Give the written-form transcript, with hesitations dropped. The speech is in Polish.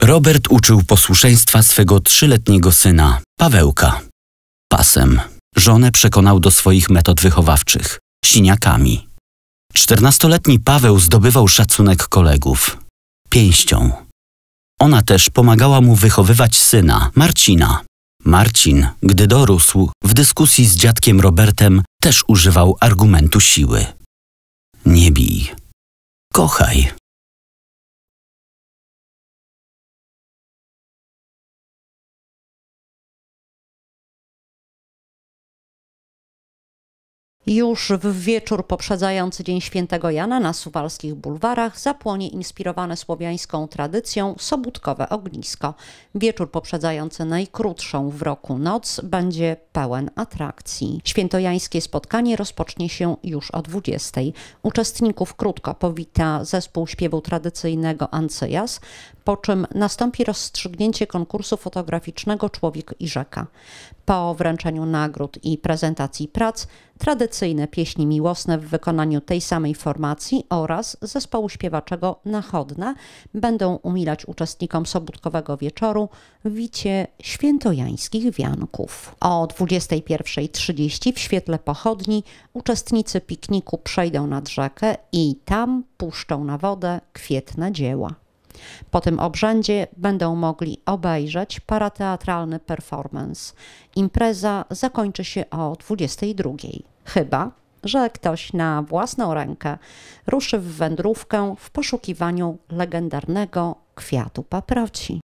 Robert uczył posłuszeństwa swego 3-letniego syna, Pawełka. Pasem. Żonę przekonał do swoich metod wychowawczych, siniakami. 14-letni Paweł zdobywał szacunek kolegów, pięścią. Ona też pomagała mu wychowywać syna, Marcina. Marcin, gdy dorósł, w dyskusji z dziadkiem Robertem też używał argumentu siły. Nie bij. Kochaj. Już w wieczór poprzedzający Dzień Świętego Jana na suwalskich bulwarach zapłonie inspirowane słowiańską tradycją sobótkowe ognisko. Wieczór poprzedzający najkrótszą w roku noc będzie pełen atrakcji. Świętojańskie spotkanie rozpocznie się już o 20. Uczestników krótko powita zespół śpiewu tradycyjnego Ancyjas, po czym nastąpi rozstrzygnięcie konkursu fotograficznego Człowiek i rzeka. Po wręczeniu nagród i prezentacji prac tradycyjne pieśni miłosne w wykonaniu tej samej formacji oraz zespołu śpiewaczego Nachodna będą umilać uczestnikom sobótkowego wieczoru wicie świętojańskich wianków. O 21:30 w świetle pochodni uczestnicy pikniku przejdą nad rzekę i tam puszczą na wodę kwietne dzieła. Po tym obrzędzie będą mogli obejrzeć parateatralny performance. Impreza zakończy się o 22:00. Chyba że ktoś na własną rękę ruszy w wędrówkę w poszukiwaniu legendarnego kwiatu paproci.